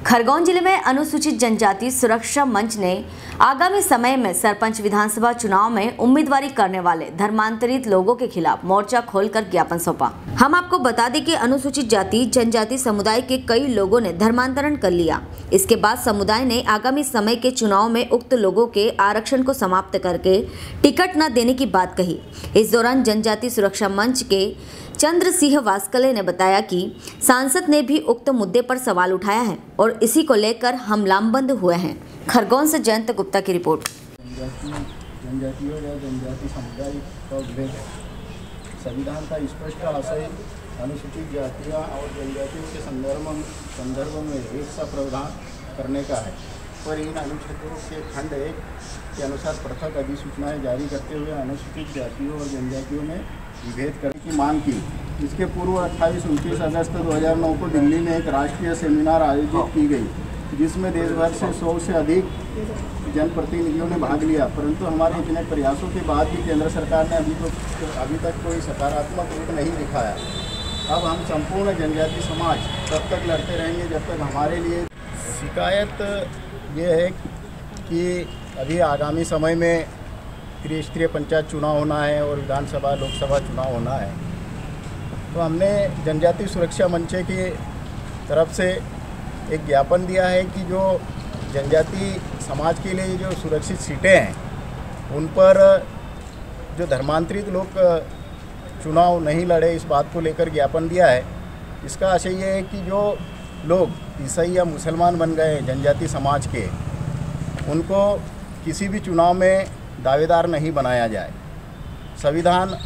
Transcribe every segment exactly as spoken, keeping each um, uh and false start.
खरगोन जिले में अनुसूचित जनजाति सुरक्षा मंच ने आगामी समय में सरपंच विधानसभा चुनाव में उम्मीदवारी करने वाले धर्मांतरित लोगों के खिलाफ मोर्चा खोलकर ज्ञापन सौंपा। हम आपको बता दें कि अनुसूचित जाति जनजाति समुदाय के कई लोगों ने धर्मांतरण कर लिया। इसके बाद समुदाय ने आगामी समय के चुनाव में उक्त लोगों के आरक्षण को समाप्त करके टिकट न देने की बात कही। इस दौरान जनजाति सुरक्षा मंच के चंद्र सिंह वास्कले ने बताया कि सांसद ने भी उक्त मुद्दे पर सवाल उठाया है और इसी को लेकर हम लामबंद हुए हैं। खरगोन से जयंत गुप्ता की रिपोर्ट। जनजातियों या जनजाति समुदाय का उल्लेख है। संविधान का स्पष्ट आशय अनुसूचित जातियाँ और जनजातियों के संदर्भ संदर्भ में एक सा प्रावधान करने का है, पर इन अनुच्छेदों के खंड एक के अनुसार पृथक अधिसूचनाएं जारी करते हुए अनुसूचित जातियों और जनजातियों में विभेद करने की मांग की। इसके पूर्व अट्ठाईस उनतीस अगस्त दो हज़ार नौ को दिल्ली में एक राष्ट्रीय सेमिनार आयोजित की गई, जिसमें देश भर से सौ से अधिक जनप्रतिनिधियों ने भाग लिया, परंतु हमारे इतने प्रयासों के बाद भी केंद्र सरकार ने अभी तो अभी तक कोई सकारात्मक रूप नहीं दिखाया। अब हम संपूर्ण जनजाति समाज तब तक लड़ते रहेंगे जब तक हमारे लिए। शिकायत ये है कि अभी आगामी समय में त्रिस्तरीय पंचायत चुनाव होना है और विधानसभा लोकसभा चुनाव होना है, तो हमने जनजाति सुरक्षा मंच की तरफ से एक ज्ञापन दिया है कि जो जनजाति समाज के लिए जो सुरक्षित सीटें हैं उन पर जो धर्मांतरित लोग चुनाव नहीं लड़े, इस बात को लेकर ज्ञापन दिया है। इसका आशय ये है कि जो लोग ईसाई या मुसलमान बन गए जनजाति समाज के, उनको किसी भी चुनाव में दावेदार नहीं बनाया जाए। संविधान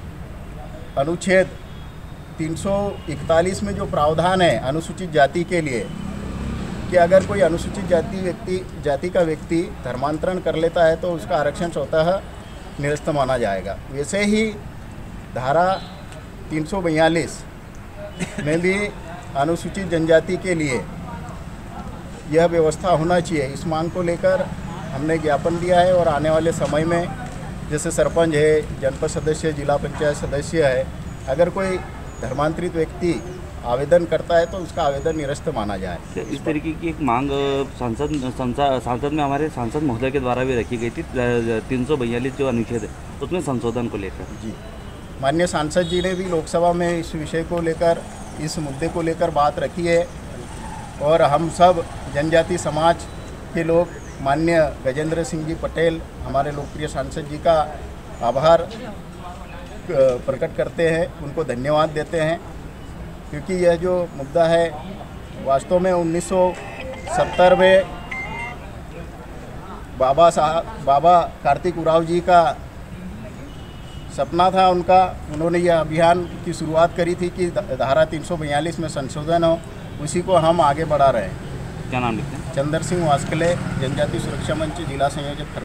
अनुच्छेद तीन सौ इकतालीस में जो प्रावधान है अनुसूचित जाति के लिए कि अगर कोई अनुसूचित जाति व्यक्ति जाति का व्यक्ति धर्मांतरण कर लेता है तो उसका आरक्षण स्वतः निरस्त माना जाएगा। वैसे ही धारा तीन सौ बयालीस में भी अनुसूचित जनजाति के लिए यह व्यवस्था होना चाहिए। इस मांग को लेकर हमने ज्ञापन दिया है और आने वाले समय में जैसे सरपंच है, जनपद सदस्य, जिला पंचायत सदस्य है, अगर कोई धर्मांतरित व्यक्ति आवेदन करता है तो उसका आवेदन निरस्त माना जाए। इस तरीके की एक मांग सांसद सांसद में हमारे सांसद महोदय के द्वारा भी रखी गई थी। तीन सौ बयालीस जो अनुच्छेद है उसमें संशोधन को लेकर जी माननीय सांसद जी ने भी लोकसभा में इस विषय को लेकर, इस मुद्दे को लेकर बात रखी है और हम सब जनजाति समाज के लोग माननीय गजेंद्र सिंह जी पटेल हमारे लोकप्रिय सांसद जी का आभार प्रकट करते हैं, उनको धन्यवाद देते हैं, क्योंकि यह जो मुद्दा है वास्तव में उन्नीस सौ सत्तर में बाबा साहब बाबा कार्तिक उराव जी का सपना था उनका। उन्होंने यह अभियान की शुरुआत करी थी कि धारा तीन सौ बयालीस में संशोधन हो, उसी को हम आगे बढ़ा रहे हैं। क्या नाम लिखते हैं? चंद्र सिंह वास्कले, जनजाति सुरक्षा मंच, जिला संयोजक।